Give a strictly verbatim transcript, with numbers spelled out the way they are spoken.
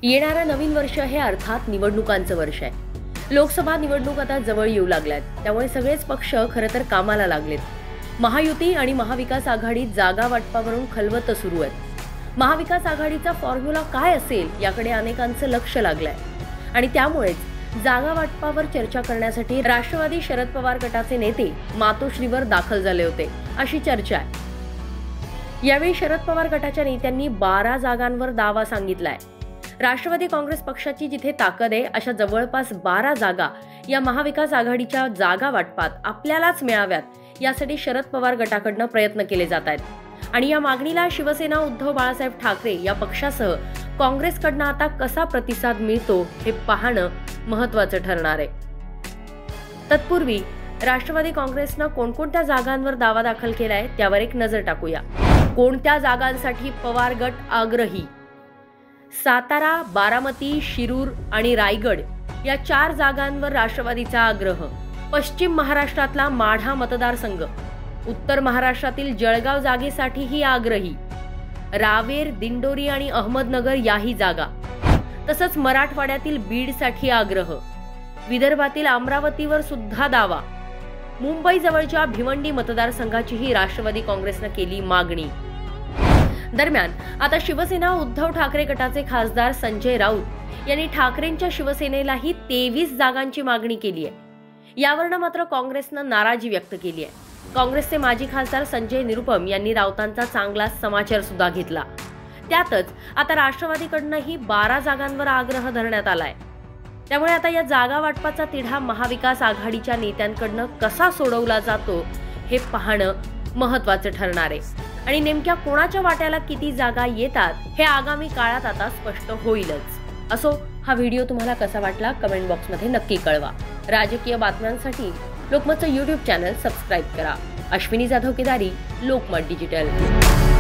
येणारं नवीन वर्ष हे अर्थात निवडणुकांचं वर्ष आहे. लोकसभा निवडणूक आता जवळ येऊ लागल्यात, त्यामुळे सगळेच पक्ष खरं तर कामाला लागलेत. महायुती आणि महाविकास आघाडी जागा वाटपावरून खलबतं सुरू आहेत. महाविकास आघाडीचा फॉर्म्युला काय असेल याकडे अनेकांचं लक्ष लागलंय आणि त्यामुळेच जागा वाटपावर चर्चा करण्यासाठी राष्ट्रवादी शरद पवार गटाचे नेते मातोश्रीवर दाखल झाले होते, अशी चर्चा आहे. यावेळी शरद पवार गटाच्या नेत्यांनी बारा जागांवर दावा सांगितलाय. राष्ट्रवादी काँग्रेस पक्षाची जिथे ताकद आहे अशा जवळपास बारा जागा या महाविकास आघाडीच्या जागा वाटपात आपल्यालाच मिळाव्यात यासाठी शरद पवार गटाकडनं प्रयत्न केले जात आहेत. आणि या मागणीला शिवसेना उद्धव बाळासाहेब ठाकरे या पक्षासह काँग्रेसकडनं आता कसा प्रतिसाद मिळतो हे पाहणं महत्त्वाचं ठरणार आहे. तत्पूर्वी राष्ट्रवादी काँग्रेसनं कोणकोणत्या जागांवर दावा दाखल केलाय त्यावर एक नजर टाकूया. कोणत्या जागांसाठी पवार गट आग्रही? सातारा, बारामती, शिरूर आणि रायगड या चार जागांवर राष्ट्रवादीचा आग्रह. पश्चिम महाराष्ट्रातला माढा मतदारसंघ, उत्तर महाराष्ट्रातील जळगाव जागेसाठीही आग्रही. रावेर, दिंडोरी आणि अहमदनगर याही जागा. तसंच मराठवाड्यातील बीडसाठी आग्रह. विदर्भातील अमरावतीवर सुद्धा दावा. मुंबई जवळच्या भिवंडी मतदारसंघाचीही राष्ट्रवादी काँग्रेसनं केली मागणी. दरम्यान आता शिवसेना उद्धव ठाकरे गटाचे खासदार संजय राऊत यांनी ठाकरेंच्या शिवसेनेलाही तेवीस जागांची मागणी केली आहे. यावरनं मात्र काँग्रेसनं नाराजी व्यक्त केली आहे. काँग्रेसचे माजी खासदार संजय निरुपम यांनी राऊतांचा चांगला समाचार सुद्धा घेतला. त्यातच आता राष्ट्रवादीकडनंही बारा जागांवर आग्रह धरण्यात आलाय. त्यामुळे आता या जागा वाटपाचा तिढा महाविकास आघाडीच्या नेत्यांकडनं कसा सोडवला जातो हे पाहणं महत्त्वाचं ठरणार आहे. आणि नेमक्या कोणाच्या वाट्याला किती जागा येतात हे आगामी काळात आता स्पष्ट होईलच. असो, हा व्हिडिओ तुम्हाला कसा वाटला कमेंट बॉक्समध्ये नक्की कळवा. राजकीय बातम्यांसाठी लोकमतचं यूट्यूब चॅनल सबस्क्राईब करा. अश्विनी जाधव केदारी, लोकमत डिजिटल.